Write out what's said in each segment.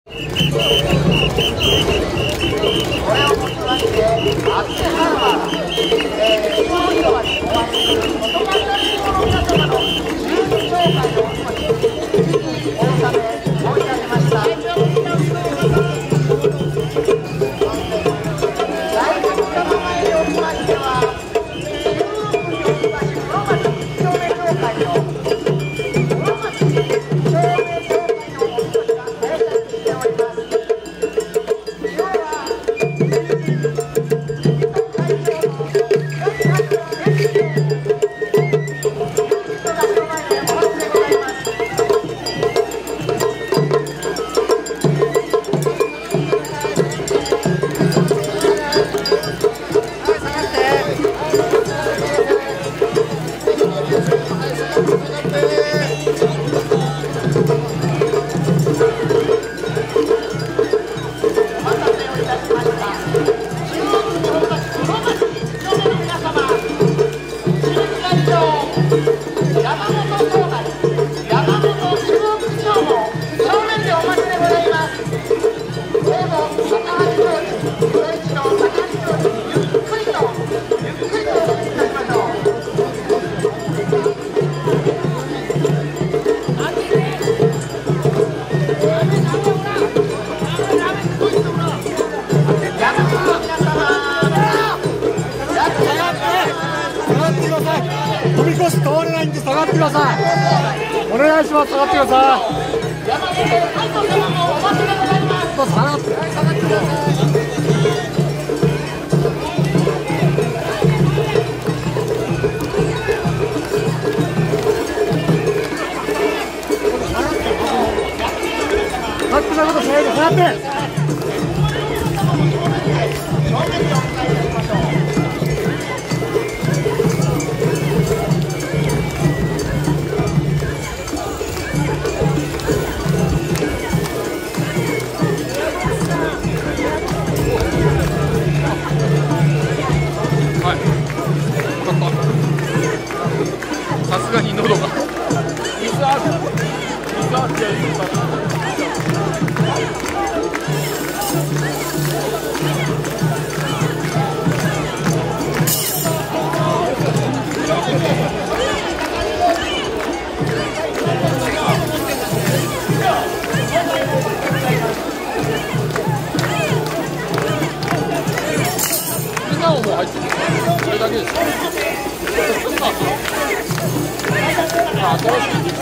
飛び越し通れないんで下がってください。お願いします。下がってください。下がってください。勝手なことしないで下がって。 さすがに喉が水あるじゃいいかな。みんなももう入ってる。それだけです。新しいです。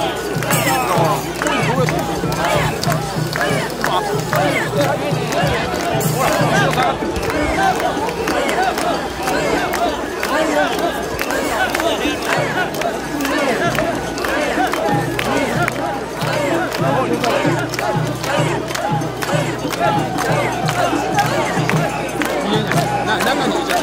中に入れちゃった。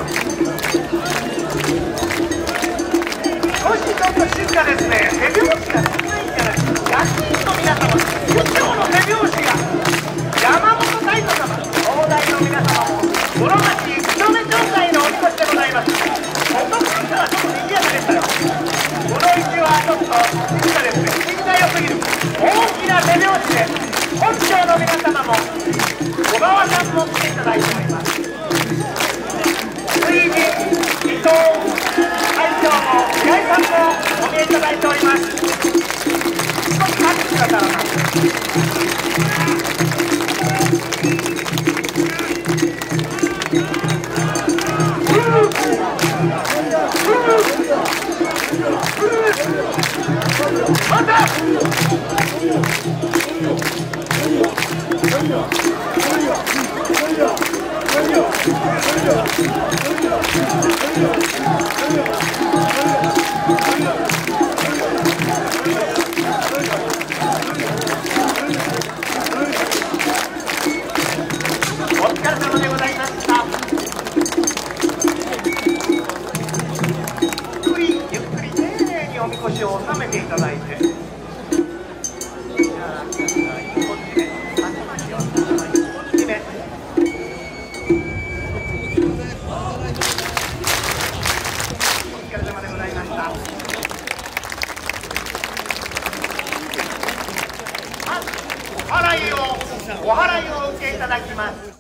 静かですね。手拍子おみこしを収めていただいて、お払いをお受けいただきます。